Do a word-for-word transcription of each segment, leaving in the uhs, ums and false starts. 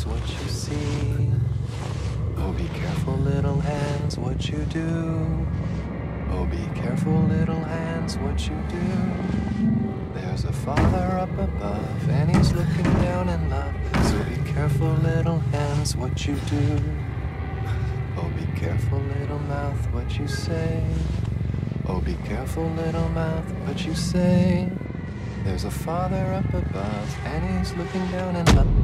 hands, what you see. Oh, be careful, little hands, what you do. Oh, be careful, little hands, what you do. There's a Father up above, and he's looking down in love. So be careful, little hands, what you do. Oh, be careful, little mouth, what you say. Oh, be careful, little mouth, what you say. There's a Father up above, and he's looking down in love.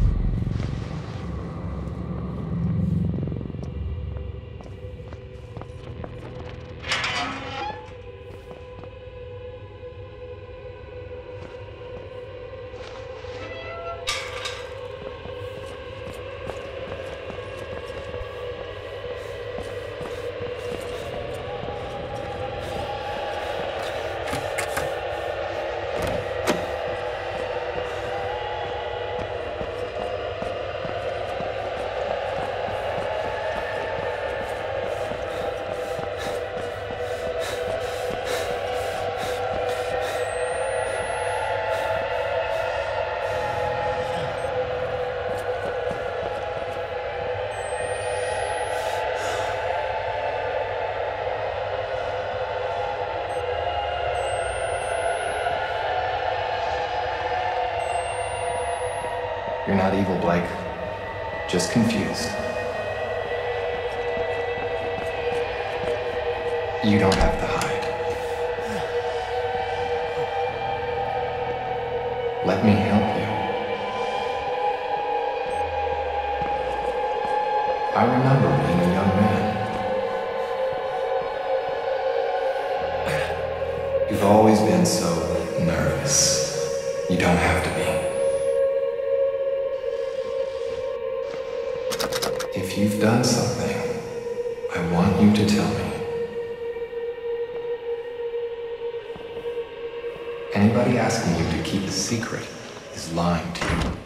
You're not evil, Blake. Just confused. You don't have to hide. Let me help you. I remember being a young man. You've always been so nervous. You don't have to be. If you've done something, I want you to tell me. Anybody asking you to keep a secret is lying to you.